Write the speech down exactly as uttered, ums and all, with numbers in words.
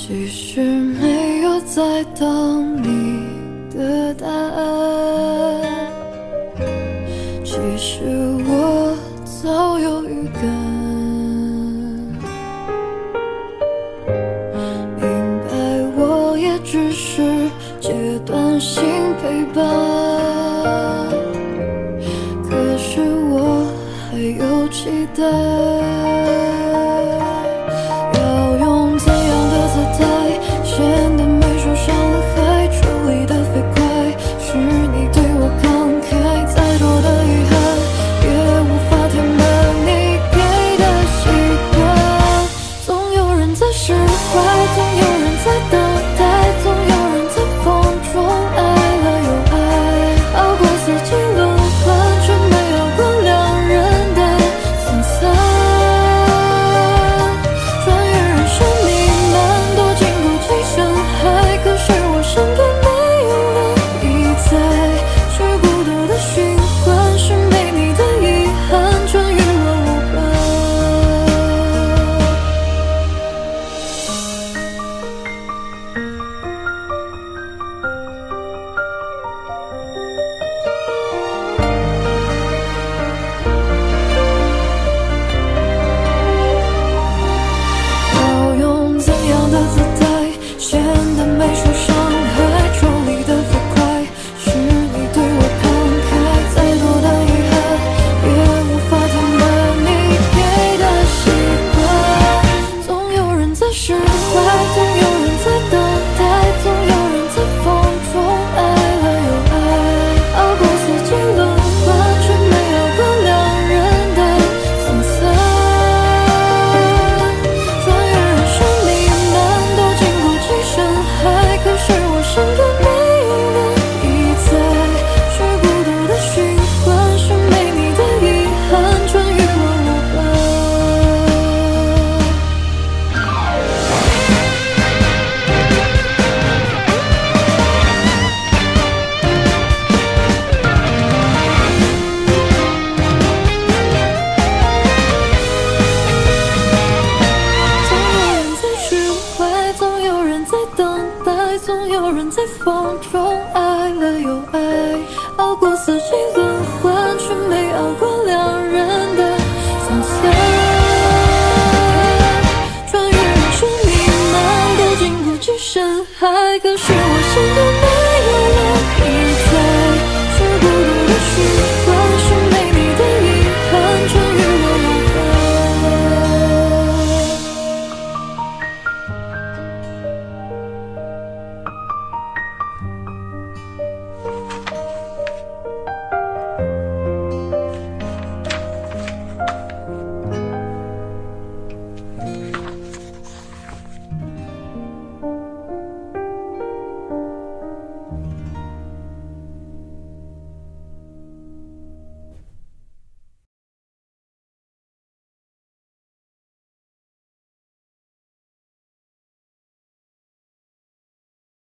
其实没有在等你的答案，其实我早有预感，明白我也只是阶段性陪伴，可是我还有期待。 总有人在风中爱了又爱，熬过四季轮换，却没熬过两人的相残。穿越人生弥漫，躲进过几深海，可是我心中。